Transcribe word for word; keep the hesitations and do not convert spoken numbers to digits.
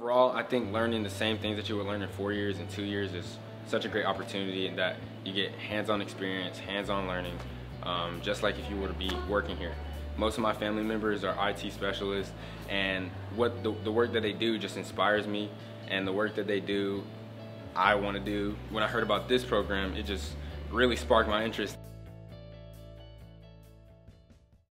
Overall, I think learning the same things that you would learn in four years and two years is such a great opportunity in that you get hands-on experience, hands-on learning, um, just like if you were to be working here. Most of my family members are I T specialists, and what the, the work that they do just inspires me, and the work that they do, I want to do. When I heard about this program, it just really sparked my interest.